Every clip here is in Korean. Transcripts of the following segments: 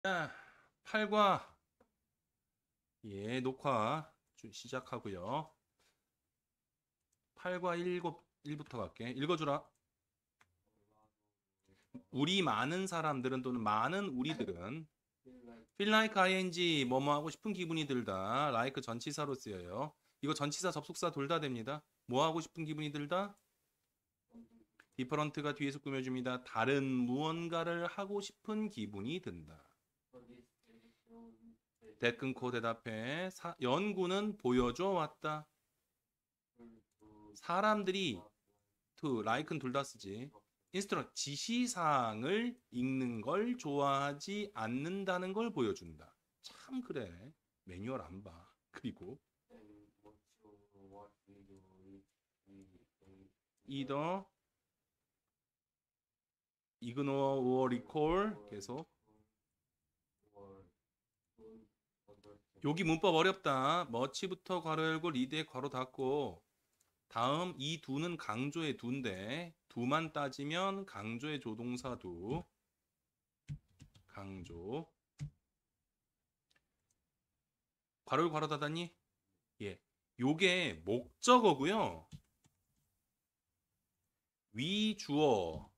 자, 8과 녹화 시작하고요. 8과 1부터 갈게. 읽어주라. 우리 많은 사람들은 또는 많은 우리들은 feel like ing 뭐뭐 하고 싶은 기분이 들다. like 전치사로 쓰여요. 이거 전치사 접속사 둘 다 됩니다. 뭐 하고 싶은 기분이 들다? different가 뒤에서 꾸며줍니다. 다른 무언가를 하고 싶은 기분이 든다. that 끊고 대답해. 연구는 보여줘 왔다. 사람들이 to, like는 둘 다 쓰지. 인스트럭 지시사항을 읽는 걸 좋아하지 않는다는 걸 보여준다. 참 그래. 매뉴얼 안 봐. 그리고 either ignore or recall 계속. 여기 문법 어렵다. much부터 괄호 열고 read에 괄호 닫고 다음 이 두는 강조의 두인데 두만 따지면 강조의 조동사 두 강조 괄호 열고 괄호 닫았니? 예. 요게 목적어고요. 위주어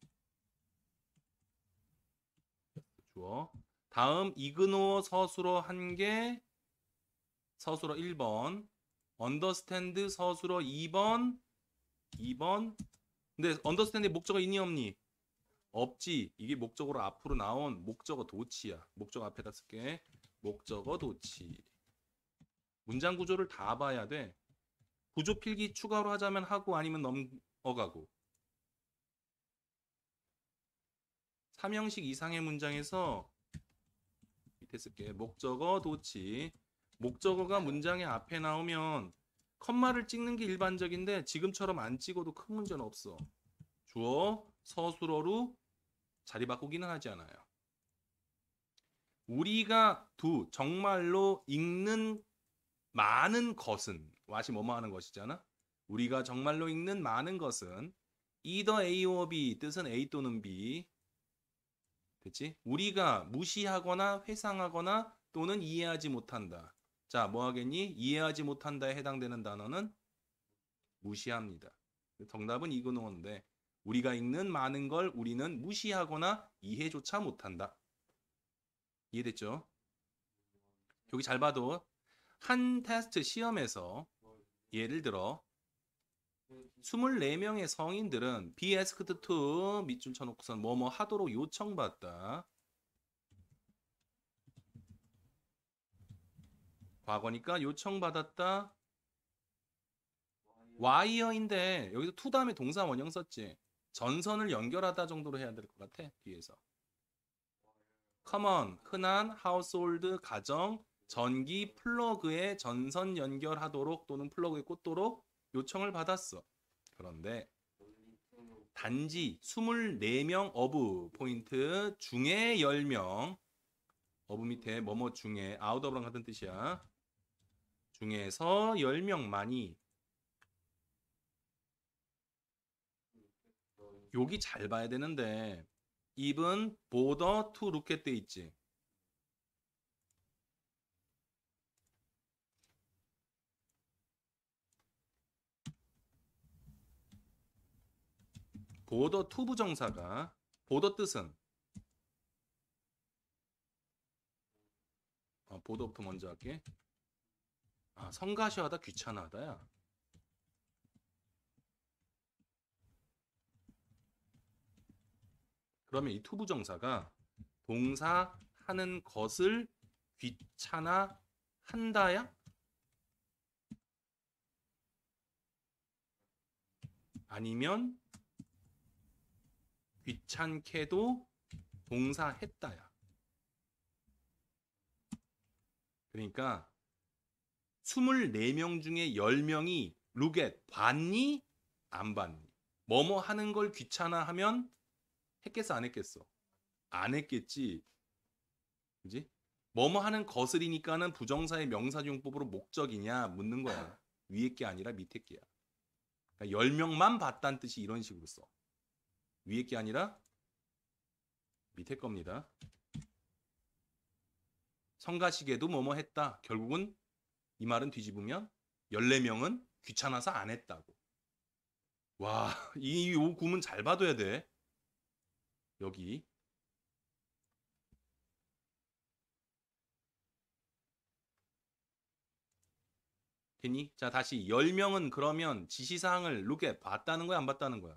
주어 다음 이그노어 서술어 한 개 서술어 1번 언더스탠드 서술어 2번 근데 언더스탠드에 목적어 있니 없니? 없지. 이게 목적어로 앞으로 나온 목적어 도치야. 목적어 앞에다 쓸게. 목적어 도치. 문장 구조를 다 봐야 돼. 구조 필기 추가로 하자면 하고 아니면 넘어가고. 3형식 이상의 문장에서 밑에 쓸게. 목적어 도치. 목적어가 문장의 앞에 나오면 컴마를 찍는 게 일반적인데 지금처럼 안 찍어도 큰 문제는 없어. 주어, 서술어로 자리 바꾸기는 하지 않아요. 우리가 정말로 읽는 많은 것은 왓이 뭐뭐 하는 것이잖아. 우리가 정말로 읽는 많은 것은 either A or B 뜻은 A 또는 B 됐지? 우리가 무시하거나 회상하거나 또는 이해하지 못한다. 자, 뭐 하겠니? 이해하지 못한다에 해당되는 단어는 무시합니다. 정답은 이근호인데 우리가 읽는 많은 걸 우리는 무시하거나 이해조차 못한다. 이해됐죠? 여기 잘 봐도 한 테스트 시험에서 예를 들어 24명의 성인들은 be asked to 밑줄 쳐놓고선 뭐뭐 하도록 요청받다. 과거니까 요청받았다. wire인데 여기서 to 다음에 동사 원형 썼지. 전선을 연결하다 정도로 해야 될 것 같아. 뒤에서. common 흔한 household 가정 전기 플러그에 전선 연결하도록 또는 플러그에 꽂도록 요청을 받았어. 그런데 단지 24명 어브 포인트 중에 10명 어브 밑에 뭐뭐 중에 아웃 오브랑 같은 뜻이야. 중에서 10명만이 여기 잘 봐야 되는데 even bother to look at 돼 있지. bother to 부정사가 bother 뜻은 bother부터 먼저 할게. 성가시하다 귀찮아하다야. 그러면 이 to 부정사가 동사 하는 것을 귀찮아 한다야? 아니면 귀찮게도 동사 했다야. 그러니까 24명 중에 10명이 look 봤니? 안 봤니? 뭐뭐 하는 걸 귀찮아 하면 했겠어 안 했겠어? 안 했겠지. 그지? 뭐뭐 하는 것을이니까는 부정사의 명사용법으로 목적이냐 묻는 거야. 위에 게 아니라 밑에 게야. 그러니까 10명만 봤다는 뜻이 이런 식으로 써. 위에 게 아니라 밑에 겁니다. 성가시게도 뭐뭐 했다. 결국은 이 말은 뒤집으면 14명은 귀찮아서 안 했다고. 와, 요 구문 잘 봐둬야 돼. 여기. 됐니? 자, 다시 10명은 그러면 지시사항을 루게 봤다는 거야, 안 봤다는 거야?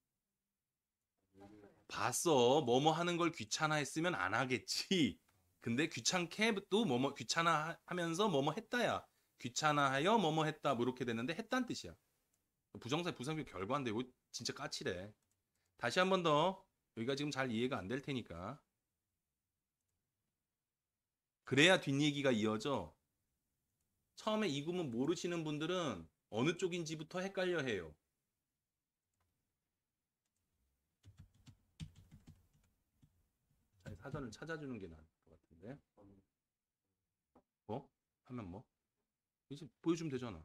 봤어. 뭐뭐 하는 걸 귀찮아했으면 안 하겠지. 근데 귀찮게 또 뭐뭐 귀찮아하면서 뭐뭐 했다야. 귀찮아하여 뭐뭐 했다. 뭐 이렇게 됐는데 했다는 뜻이야. 부정사의 부사표 결과인데 이거 진짜 까칠해. 다시 한 번 더. 여기가 지금 잘 이해가 안 될 테니까. 그래야 뒷얘기가 이어져. 처음에 이 구문 모르시는 분들은 어느 쪽인지부터 헷갈려 해요. 사전을 찾아주는 게 나을 것 같은데. 뭐? 하면 뭐? 이제 보여주면 되잖아.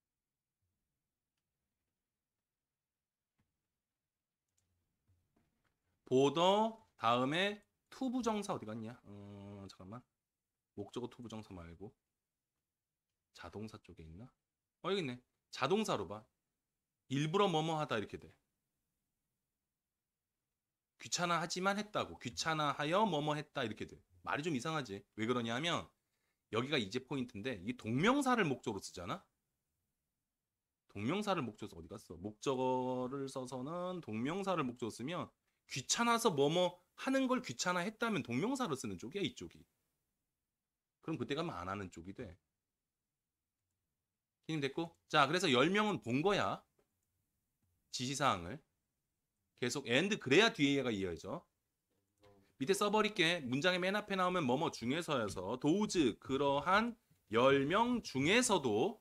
보더 다음에 투부정사 어디 갔냐? 잠깐만. 목적어 투부정사 말고 자동사 쪽에 있나? 여기 있네. 자동사로 봐. 일부러 뭐뭐 하다 이렇게 돼. 귀찮아하지만 했다고. 귀찮아하여 뭐뭐 했다 이렇게 돼. 말이 좀 이상하지. 왜 그러냐면 여기가 이제 포인트인데 이 동명사를 목적으로 쓰잖아. 동명사를 목적으로 어디 갔어? 목적어를 써서는 동명사를 목적으로 쓰면 귀찮아서 뭐뭐 하는 걸 귀찮아했다면 동명사를 쓰는 쪽이야 이쪽이. 그럼 그때 가면 안 하는 쪽이 돼. 힘 됐고? 자, 그래서 10명은 본 거야. 지시사항을. 계속 and 그래야 뒤에가 이어져. 밑에 써버릴게. 문장의 맨 앞에 나오면 뭐뭐 중에서여서 도우즈 그러한 10명 중에서도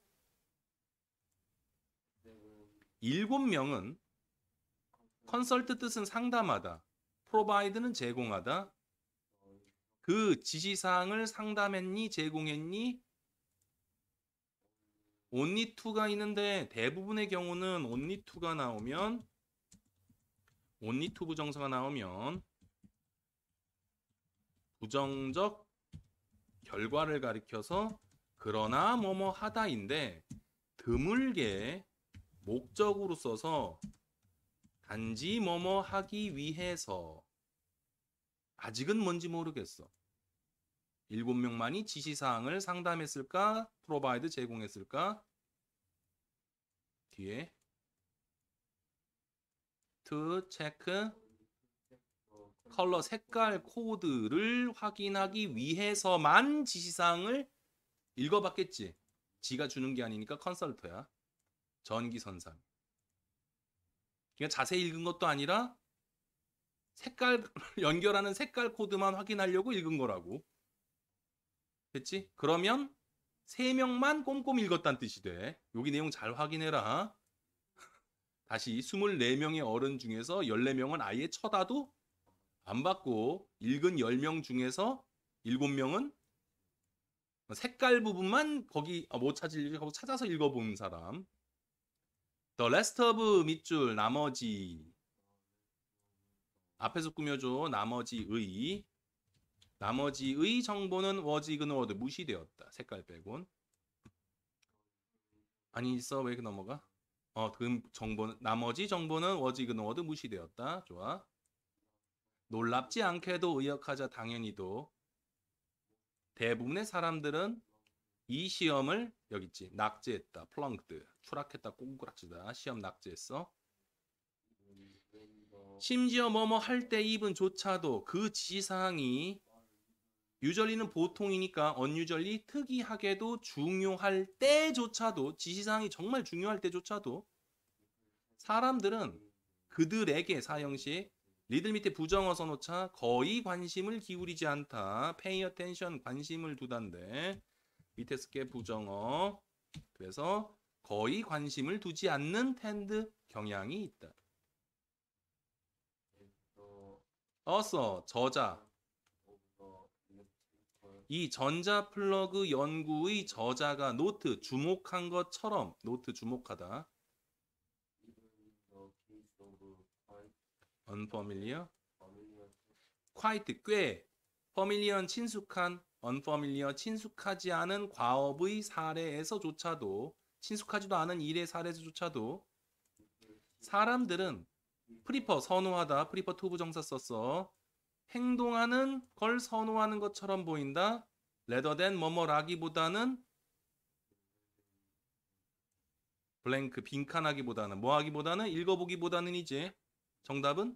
7명은 컨설트 뜻은 상담하다. 프로바이드는 제공하다. 그 지시사항을 상담했니? 제공했니? only to가 있는데 대부분의 경우는 only to가 나오면 only to 부정사가 나오면 부정적 결과를 가리켜서 그러나 뭐뭐 하다인데 드물게 목적으로 써서 단지 뭐뭐 하기 위해서 아직은 뭔지 모르겠어. 7명만이 지시사항을 상담했을까? 프로바이드 제공했을까? 뒤에 to check 컬러 색깔 코드를 확인하기 위해서만 지시사항을 읽어봤겠지. 지가 주는 게 아니니까 컨설터야. 전기선상. 그러니까 자세히 읽은 것도 아니라 색깔 연결하는 색깔 코드만 확인하려고 읽은 거라고. 됐지? 그러면 3명만 꼼꼼히 읽었다는 뜻이 돼. 여기 내용 잘 확인해라. 다시 24명의 어른 중에서 14명은 아예 쳐다도 안 받고 읽은 10명 중에서 7명은 색깔 부분만 거기 못 찾으려고 찾아서 읽어본 사람. The rest of 밑줄 나머지 앞에서 꾸며줘. 나머지의 정보는 was ignored 무시되었다. 색깔 빼곤. 아니 있어 왜 이렇게 넘어가? 그 정보는 나머지 정보는 was ignored 무시되었다. 좋아. 놀랍지 않게도 의역하자 당연히도 대부분의 사람들은 이 시험을 여기 있지 낙제했다. 플렁크드 추락했다. 꼬꾸라치다. 시험 낙제했어. 심지어 뭐뭐 할 때 입은조차도 그 지시사항이 유절리는 보통이니까 언유절리 특이하게도 중요할 때조차도 지시사항이 정말 중요할 때조차도 사람들은 그들에게 사형식 리들 밑에 부정어 써놓자 거의 관심을 기울이지 않다. pay attention 관심을 두단데 밑에 쓸게 부정어. 그래서 거의 관심을 두지 않는 텐드 경향이 있다. 저자. 이 전자 플러그 연구의 저자가 노트 주목한 것처럼 노트 주목하다. unfamiliar. quite 꽤 familiar는 친숙한, unfamiliar 친숙하지 않은 과업의 사례에서조차도 친숙하지도 않은 일의 사례에서조차도 사람들은 prefer 선호하다, prefer to 부정사 썼어. 행동하는 걸 선호하는 것처럼 보인다. rather than 뭐뭐라기보다는 블랭크 빈칸하기보다는 뭐 하기보다는 읽어보기보다는이지. 정답은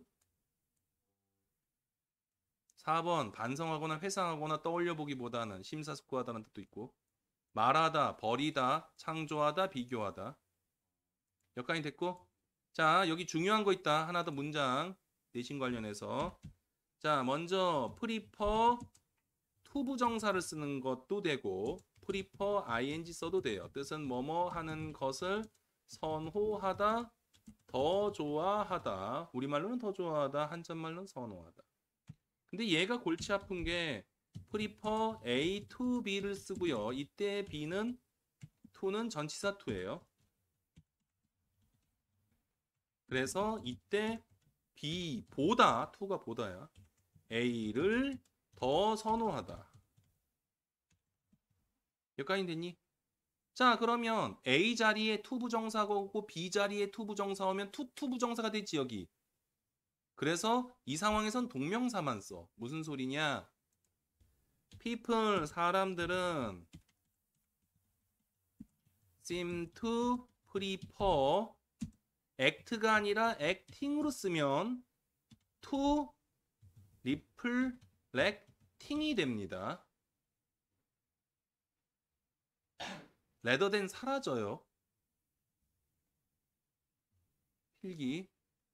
4번 반성하거나 회상하거나 떠올려보기보다는 심사숙고하다는 뜻도 있고 말하다, 버리다, 창조하다, 비교하다. 여기까지 됐고 자 여기 중요한 거 있다. 하나 더 문장 내신 관련해서 자 먼저 prefer to 부정사를 쓰는 것도 되고 prefer ing 써도 돼요. 뜻은 뭐뭐 하는 것을 선호하다, 더 좋아하다. 우리말로는 더 좋아하다, 한자말로는 선호하다. 근데 얘가 골치 아픈 게 prefer A to B를 쓰고요. 이때 B는 to는 전치사 to예요. 그래서 이때 B보다 to가 보다야. A를 더 선호하다. 여기까지 됐니? 자 그러면 A 자리에 to 부정사가 오고 B 자리에 to 부정사 오면 to 부정사가 되지 여기. 그래서 이 상황에선 동명사만 써. 무슨 소리냐? people 사람들은 seem to prefer act가 아니라 acting으로 쓰면 to reflecting이 됩니다. rather than 사라져요. 필기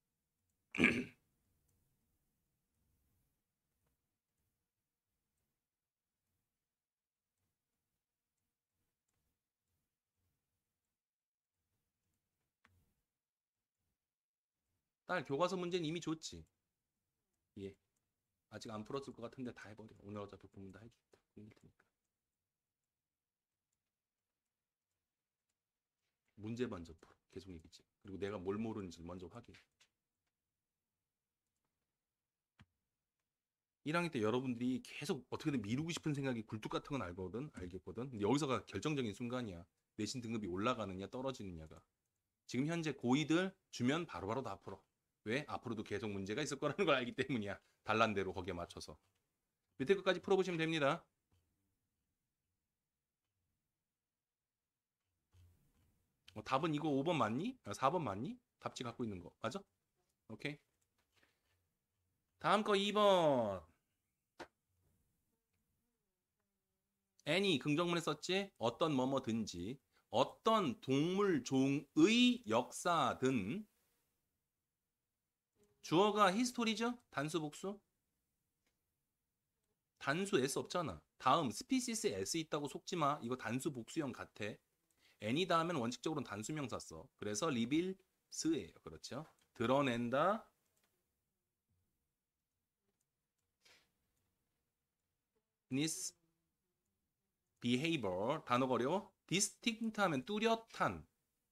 딸 교과서 문제는 이미 줬지. 예. 아직 안 풀었을 것 같은데 다 해버려. 오늘 어차피 공부 다 해주겠다. 공부 테니까. 문제 먼저 풀어. 계속 얘기지. 그리고 내가 뭘 모르는지 먼저 확인. 1학년 때 여러분들이 계속 어떻게든 미루고 싶은 생각이 굴뚝 같은 건 알겠거든. 근데 여기서가 결정적인 순간이야. 내신 등급이 올라가느냐 떨어지느냐가. 지금 현재 고2들 주면 바로바로 다 풀어. 왜? 앞으로도 계속 문제가 있을 거라는 걸 알기 때문이야. 달란 대로 거기에 맞춰서. 밑에 끝까지 풀어보시면 됩니다. 답은 이거 5번 맞니? 4번 맞니? 답지 갖고 있는 거. 맞아? 오케이. 다음 거 2번. any 긍정문에 썼지? 어떤 뭐뭐든지 어떤 동물 종의 역사든 주어가 히스토리죠? 단수 복수? 단수 S 없잖아. 다음 스피시스 S 있다고 속지마. 이거 단수 복수형 같아. any 다음엔 원칙적으로는 단수명사 써. 그래서 리빌스예요. 그렇죠? 드러낸다. this behavior 단어가 어려워? distinct 하면 뚜렷한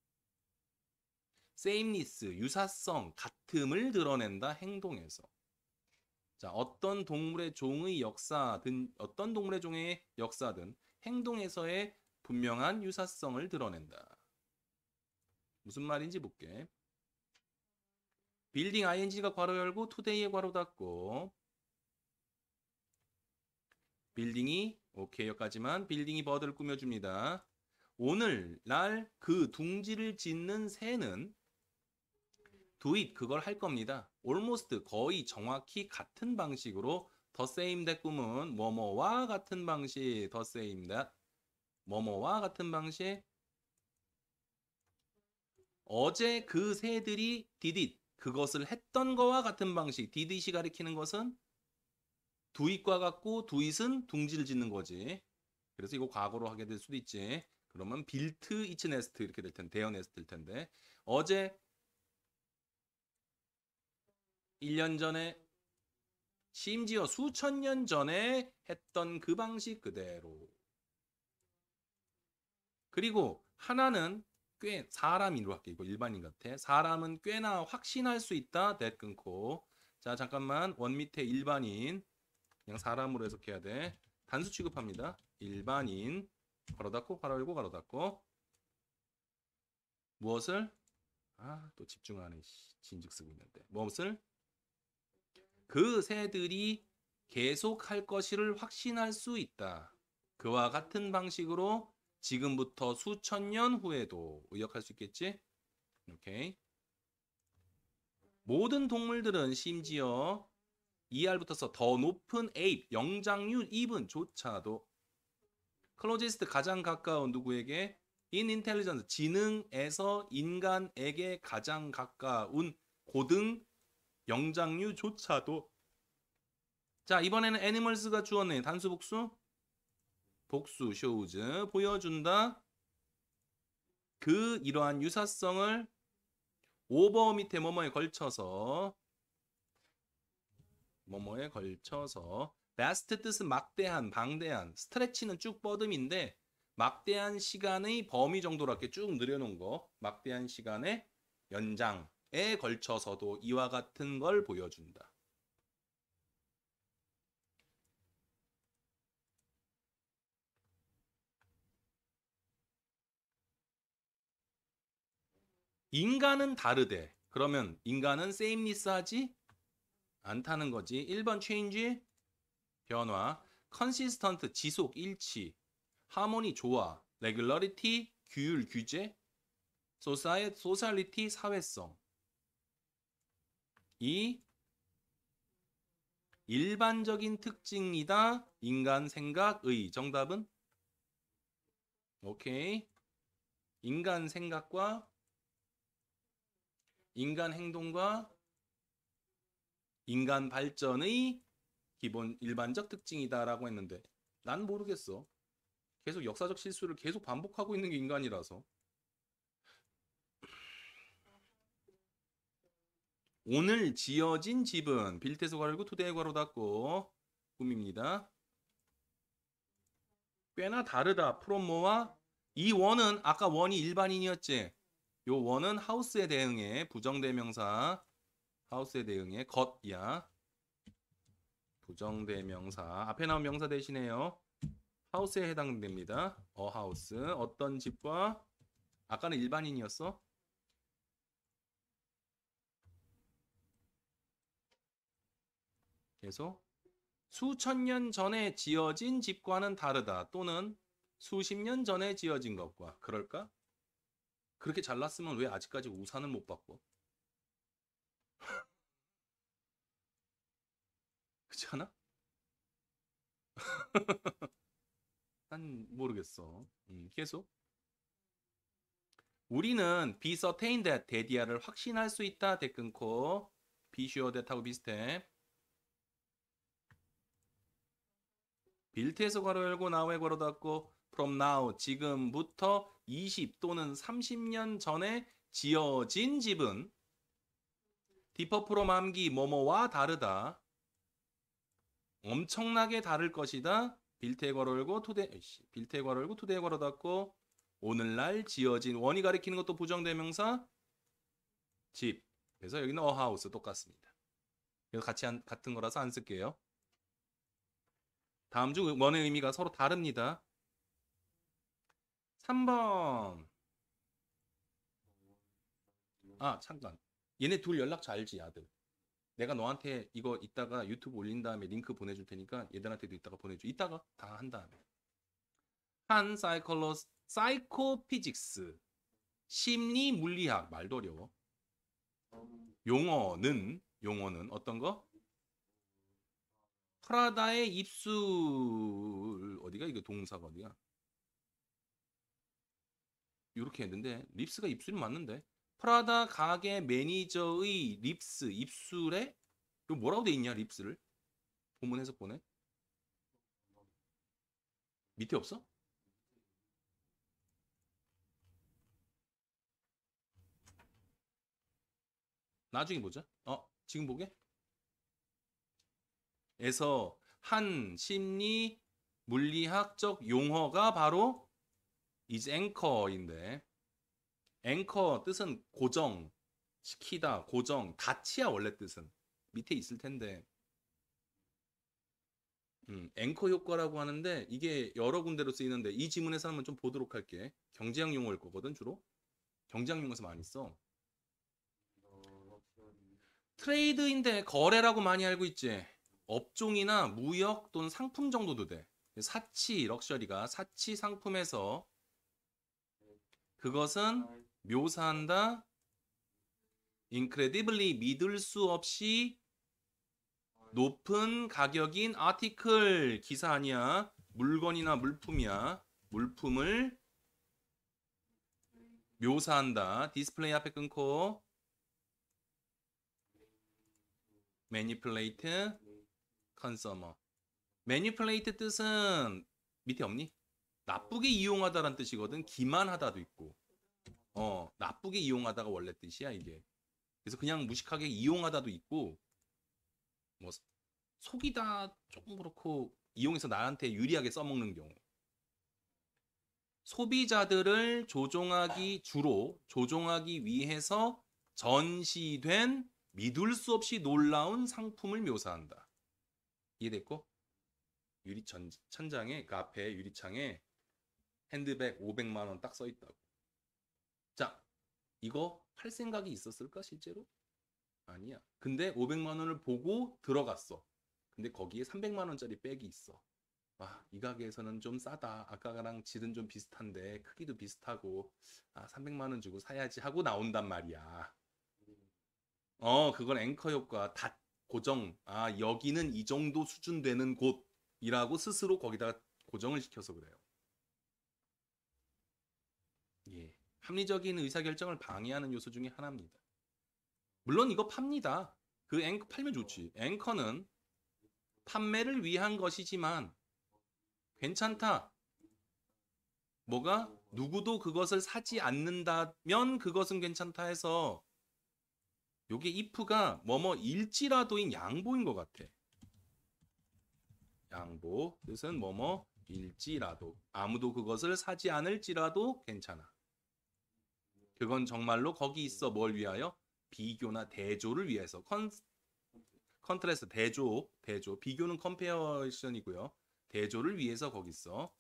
sameness 유사성 같음을 드러낸다 행동에서. 자 어떤 동물의 종의 역사든 어떤 동물의 종의 역사든 행동에서의 분명한 유사성을 드러낸다. 무슨 말인지 볼게. 빌딩 ing가 괄호 열고 today에 괄호 닫고 빌딩이 오케이 여기까지만. 빌딩이 버드를 꾸며줍니다. 오늘날 그 둥지를 짓는 새는 do it 그걸 할 겁니다. almost 거의 정확히 같은 방식으로 the same that 꿈은 뭐뭐와 같은 방식 the same that 뭐뭐와 같은 방식 어제 그 새들이 did it 그것을 했던 거와 같은 방식 did it이 가리키는 것은 do it과 같고 do it은 둥지를 짓는 거지. 그래서 이거 과거로 하게 될 수도 있지. 그러면 built its nest 이렇게 될 텐데 대어 네스트일 텐데 어제 1년 전에 심지어 수천 년 전에 했던 그 방식 그대로. 그리고 하나는 꽤 사람인으로 할게. 이거 일반인 같아. 사람은 꽤나 확신할 수 있다. that 끊고. 자 잠깐만 원 밑에 일반인 그냥 사람으로 해석해야 돼. 단수 취급합니다. 일반인 괄호 닫고 괄호 열고 괄호 닫고 무엇을 또 집중 안 해. 진즉 쓰고 있는데 무엇을 그 새들이 계속할 것을 확신할 수 있다. 그와 같은 방식으로 지금부터 수천 년 후에도 의역할 수 있겠지? 오케이. 모든 동물들은 심지어 ER 붙어서 더 높은 ape, 영장류 even조차도 클로지스트 가장 가까운 누구에게? in intelligence, 지능에서 인간에게 가장 가까운 고등 영장류조차도 자, 이번에는 animals가 주었네. 단수 복수? 복수 shows 보여준다. 그 이러한 유사성을 오버 밑에 뭐뭐에 걸쳐서 vast 뜻은 막대한, 방대한, 스트레치는 쭉 뻗음인데 막대한 시간의 범위 정도로 이렇게 쭉 늘여놓은 거 막대한 시간의 연장에 걸쳐서도 이와 같은 걸 보여준다. 인간은 다르대. 그러면 인간은 sameness 하지 않다는 거지. 1번 change 변화, consistent 지속 일치, harmony 조화, regularity 규율 규제, sociality 사회성. 이 일반적인 특징이다. 인간 생각의 정답은 오케이. 인간 생각과 인간 행동과 인간 발전의 기본 일반적 특징이다라고 했는데 난 모르겠어. 계속 역사적 실수를 계속 반복하고 있는 게 인간이라서. 오늘 지어진 집은 빌트에서 괄호 투대에 괄호 닫고 꿈입니다. 꽤나 다르다. 프롬모와 이 원은 아까 원이 일반인이었지. 요 원은 하우스에 대응해 부정대명사 하우스에 대응해 겉이야. 부정대명사 앞에 나온 명사 대신에요. 하우스에 해당됩니다. 하우스 어떤 집과 아까는 일반인이었어. 계속 수천 년 전에 지어진 집과는 다르다. 또는 수십 년 전에 지어진 것과 그럴까? 그렇게 잘났으면 왜 아직까지 우산을 못 바꿔? 그렇지 않아? 난 모르겠어. 계속 우리는 be certain that 데디아를 확신할 수 있다. 대 끊고 be sure that하고 비슷해. 빌트에서 괄호 열고 now에 괄호 닫고 from now 지금부터 20 또는 30년 전에 지어진 집은 differ from 암기 뭐뭐와 다르다. 엄청나게 다를 것이다. 빌트에 괄호 열고 빌트에 괄호 열고 투데에 괄호 닫고 오늘날 지어진 원이 가리키는 것도 부정대명사 집. 그래서 여기는 a house 똑같습니다. 그래서 같은 거라서 안 쓸게요. 다음 중 원의 의미가 서로 다릅니다. 3번. 잠깐. 얘네 둘 연락 잘 알지, 아들. 내가 너한테 이거 이따가 유튜브 올린 다음에 링크 보내줄 테니까 얘들한테도 이따가 보내줘. 이따가 다 한 다음에. 한 사이코피직스 심리 물리학 말도 어려워. 용어는 어떤 거? 프라다의 입술 어디가 이거 동사가 어디야? 이렇게 했는데 립스가 입술이 맞는데 프라다 가게 매니저의 립스 입술에 이거 뭐라고 돼 있냐 립스를 본문 해석 보내 밑에 없어? 나중에 보자. 지금 보게? 에서 한 심리 물리학적 용어가 바로 is anchor인데 앵커 뜻은 고정 시키다 고정 닫치야 원래 뜻은 밑에 있을 텐데 앵커 효과라고 하는데 이게 여러 군데로 쓰이는데 이 지문에서 한번 좀 보도록 할게. 경제학 용어일 거거든 주로. 경제학 용어에서 많이 써. 트레이드인데 거래라고 많이 알고 있지. 업종이나 무역 또는 상품 정도도 돼. 사치, 럭셔리가 사치 상품에서 그것은 묘사한다. incredibly 믿을 수 없이 높은 가격인 아티클 기사 아니야. 물건이나 물품이야. 물품을 묘사한다. 디스플레이 앞에 끊고 manipulate consumer. manipulate 뜻은 밑에 없니? 나쁘게 이용하다라는 뜻이거든. 기만하다도 있고. 나쁘게 이용하다가 원래 뜻이야, 이게. 그래서 그냥 무식하게 이용하다도 있고 뭐 속이다 조금 그렇고 이용해서 나한테 유리하게 써먹는 경우. 소비자들을 주로 조종하기 위해서 전시된 믿을 수 없이 놀라운 상품을 묘사한다. 이해됐고? 천장에 그 앞에 유리창에 핸드백 500만 원 딱 써 있다고. 자, 이거 팔 생각이 있었을까 실제로? 아니야. 근데 500만 원을 보고 들어갔어. 근데 거기에 300만 원짜리 백이 있어. 와, 이 가게에서는 좀 싸다. 아까랑 질은 좀 비슷한데 크기도 비슷하고 300만 원 주고 사야지 하고 나온단 말이야. 그건 앵커 효과. 고정. 여기는 이 정도 수준 되는 곳이라고 스스로 거기다가 고정을 시켜서 그래요. 예. 합리적인 의사결정을 방해하는 요소 중에 하나입니다. 물론 이거 팝니다. 그 앵커 팔면 좋지. 앵커는 판매를 위한 것이지만 괜찮다. 뭐가? 누구도 그것을 사지 않는다면 그것은 괜찮다 해서 요게 if가 뭐뭐일지라도인 양보인 것 같아. 양보 뜻은 뭐뭐일지라도 아무도 그것을 사지 않을지라도 괜찮아. 그건 정말로 거기 있어. 뭘 위하여? 비교나 대조를 위해서. 컨트레스트 대조. 비교는 컴페어션이고요. 대조를 위해서 거기 있어.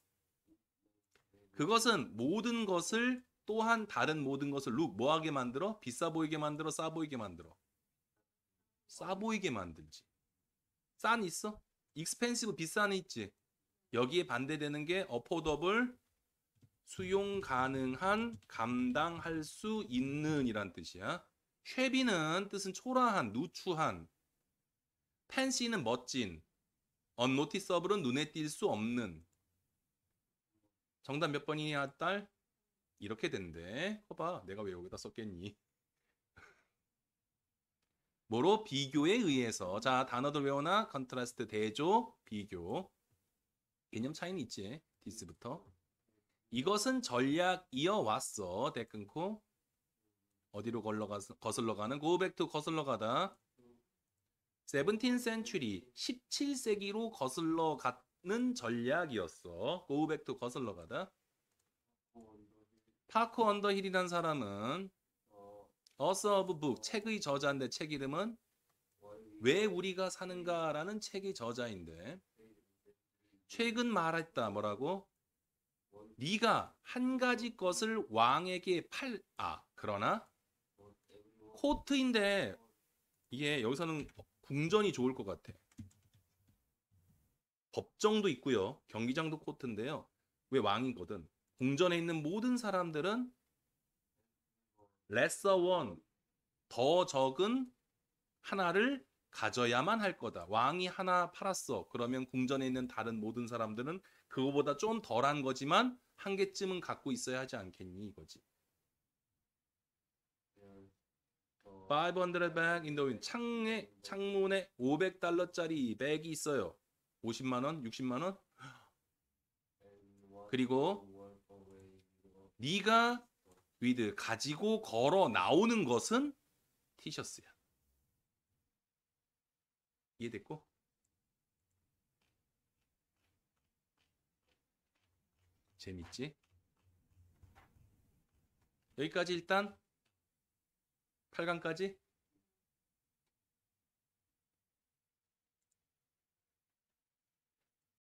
그것은 모든 것을 또한 다른 모든 것을 뭐하게 만들어? 비싸 보이게 만들어? 싸 보이게 만들어? 싸 보이게 만들지. 싼 있어? 익스펜시브 비싼 있지. 여기에 반대되는 게 affordable 수용 가능한 감당할 수 있는 이란 뜻이야. 쉐비는 뜻은 초라한 누추한 팬시는 멋진 unnoticeable은 눈에 띌 수 없는. 정답 몇 번이냐 딸? 이렇게 된대. 봐봐 내가 왜 여기다 썼겠니? 뭐로? 비교에 의해서. 자 단어들 외워놔. 컨트라스트 대조 비교. 개념 차이는 있지. 디스부터. 이것은 전략 이어왔어. 대 끊고 어디로 거슬러 가는? go back to 거슬러 가다. 17th century 17세기로 거슬러 가는 전략이었어. go back to 거슬러 가다. 파커 언더힐이란 사람은 author of book 책의 저자인데 책 이름은 왜 우리가 사는가라는 책의 저자인데 최근 말했다. 뭐라고? 네가 한 가지 것을 왕에게 그러나 코트인데 이게 여기서는 궁전이 좋을 것 같아. 법정도 있고요. 경기장도 코트인데요. 왜 왕이거든. 궁전에 있는 모든 사람들은 lesser one 더 적은 하나를 가져야만 할 거다. 왕이 하나 팔았어. 그러면 궁전에 있는 다른 모든 사람들은 그거보다 좀 덜한 거지만 한 개쯤은 갖고 있어야 하지 않겠니 이거지. 500 bag in the wind. 창문에 500달러짜리 백이 있어요. 50만 원, 60만 원. 그리고 네가 with 가지고 걸어 나오는 것은 티셔츠야. 이해됐고? 재밌지? 여기까지 일단 8강까지